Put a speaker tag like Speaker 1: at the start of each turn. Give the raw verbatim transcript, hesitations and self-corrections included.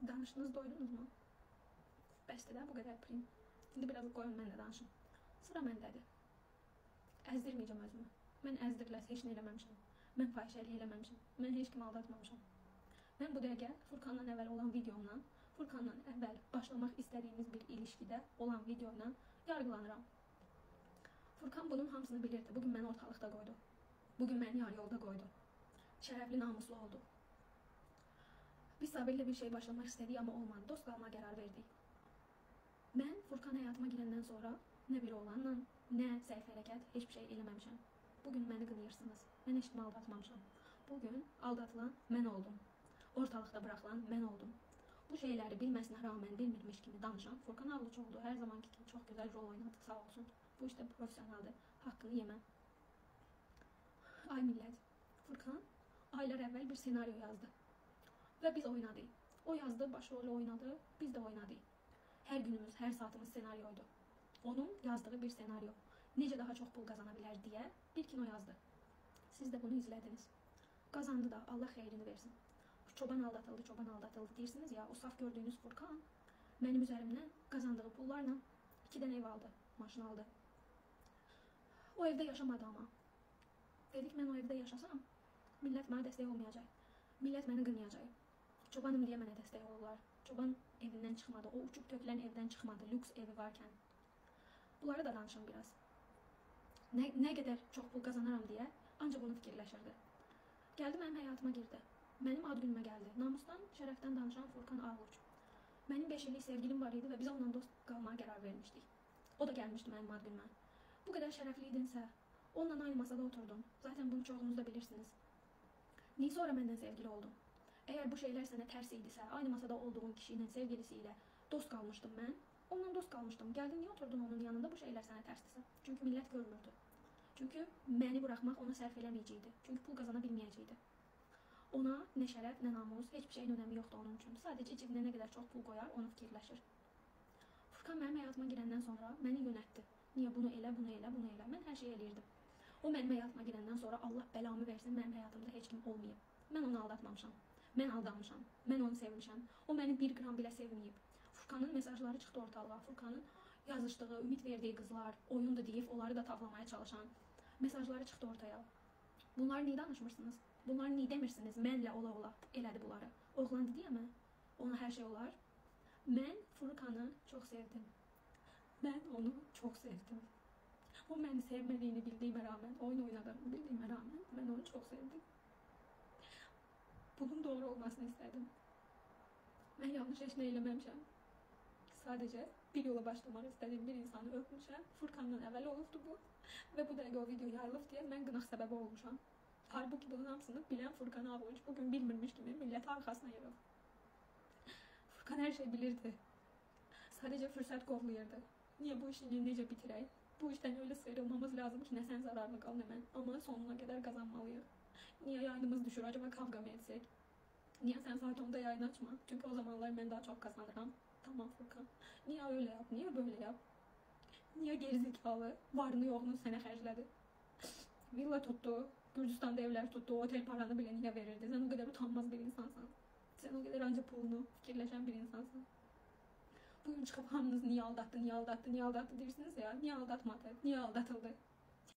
Speaker 1: Danışdınız, doydunuz mu? Bəsdir də, bu qədər prim. İndi biraz qoyun mən də danışım. Sıra məndədir. Əzdirməyəcəm özümü. Mən əzdiriləsə heç nə eləməmişəm. Mən fahişəlik eləməmişəm. Mən heç kimi aldatmamışam. Mən bu dəqiqə Furkanla əvvəl olan videomla, Furkanla əvvəl başlamaq istədiyimiz bir ilişkidə olan videoyla yargılanıram. Furkan bunun hamısını bilirdi. Bugün məni ortalıqda qoydu. Bugün məni yarı yolda qoydu. Şərəfli, namuslu oldu. Biz Sabirlə bir şey başlamaq istədik, amma olmadı. Dost qalma qərar verdik. Mən Furkan həyatıma girəndən sonra nə bir oğlanla, nə səhv hərəkət, heç bir şey eləməmişəm. Bugün məni qınayırsınız. Mən heç kimi aldatmamışam. Bugün aldatılan mən oldum. Ortalıqda buraxılan mən oldum. Bu şeyləri bilməsinə rağmen bilmirmiş kimi danışan Furkan Ağlıç oldu. Hər zamanki kimi çox gözəl rol oynadı, sağ olsun. Bu işdə profesionaldır. Haqqını yeməm. Ay millət, Furkan aylar əvvəl bir senaryo yazdı. Və biz oynadık. O yazdı, başrolü oynadı, biz də oynadık. Hər günümüz, hər saatımız senaryoydu. Onun yazdığı bir senaryo. Necə daha çox pul qazana bilər deyə bir kino yazdı. Siz də bunu izlədiniz. Qazandı da, Allah xeyrini versin. Çoban aldatıldı, çoban aldatıldı deyirsiniz ya, o saf gördüyünüz Furkan mənim üzərimdən qazandığı pullarla iki dənə ev aldı, maşın aldı. O evdə yaşamadı amma. Dedik, mən o evdə yaşasam, millət mənə dəstək olmayacaq. Millət məni qınayacaq. Çobanım deyə mənə dəstək olurlar. Çoban evindən çıxmadı, o uçub tökülən evdən çıxmadı, lüks evi varkən. Bunları da danışım biraz. Nə, nə qədər çox pul qazanaram deyə ancaq onu fikirləşirdi. Gəldi, mənim həyatıma girdi. Mənim ad günümə gəldi. Namusdan, şərəfdən danışan Furkan Ağlıç. Mənim beş illik sevgilim var idi və biz onunla dost qalmağa qərar vermişdik. O da gəlmişdi mənim ad günümə. Bu qədər şərəfli idinsə, onunla aynı masada oturdum. Zaten bunu çoğunuz da bilirsiniz. Niyə sonra məndən sevgili oldun? Əgər bu şeylər sənə tərs idisə, aynı masada olduğun kişi ilə, sevgilisi ilə dost qalmışdım mən. Onunla dost qalmışdım. Gəldin, niyə oturdun onun yanında bu şeylər sənə tərsdirsə? Çünki millət görmürdü. Çünki məni buraxmaq ona sərf eləməyəcəkdi. Çünki pul qazana bilməyəcəkdi. Ona nə şərəf, nə namus, heç bir şeyin önəmi yoxdur onun üçün. Sadəcə cibinə nə qədər çox pul qoyar, onu fikirləşir. Furkan mənim həyatıma girəndən sonra məni yönətdi. Niyə bunu elə, bunu elə, bunu elə. Mən hər şey eləyirdim. O mənim həyatıma girəndən sonra Allah bəlamı versin, mənim həyatımda heç kim olmayıb. Mən onu aldatmamışam. Mən aldanmışam. Mən onu sevmişəm. O məni bir qram belə sevməyib. Furkanın mesajları çıxdı ortalığa. Furkanın yazışdığı, ümid verdiyi qızlar, oyundu deyib, onları da tavlamaya çalışan mesajları çıxdı ortaya. Bunları niyə danışmırsınız? Bunları niyə demirsiniz? Mənlə ola-ola elədi bunları. Oğlan dedi mi? Ona hər şey olar. Mən Furkanı çox sevdim. Mən onu çox sevdim. O məni sevmədiyini bildiyimə rağmen, oyun oynadığını bildiyimə rağmen mən onu çox sevdim. Bunun doğru olmasını istədim. Mən yanlış heç nə eləməmişəm. Sadəcə bir yola başlamaq istədiyim bir insanı öpmüşəm. Furkandan əvvəl olubdu bu. Və bu dəqiqə o video yayılıb deyə mən qınaq səbəbi olmuşam. Halbuki bunun hamısını bilən Furkan Ağlıç bugün bilmirmiş kimi millət arxasına yırıb. Furkan hər şey bilirdi. Sadəcə fürsət qovlayırdı. Niyə bu işini necə bitirək? Bu işdən öyle sıyrılmamız lazım ki, nə sən zararlı qal, nə mən. Amma sonuna qədər qazanmalıyıq. Niyə yayınımız düşür? Acaba kavga mı etsək? Niyə sən saat onda yayın açma? Çünki o zamanlar mən daha çox kazanıram. Tamam Furkan. Niyə öyle yap? Niyə böyle yap? Niyə gerizekalı? Varını yoğunu sənə xərclədi. Villa tutdu. Gürcüstanda evlər tutdu. Otel paranı bile niyə verirdi? Sən o qədər utanmaz bir insansan. Sən o qədər ancaq pulunu fikirləşən bir insansan. Bugün çıxıb hamınız niyə aldattı, niyə aldattı, niyə aldattı deyirsiniz ya. Niyə aldatmadı? Niyə aldatıldı?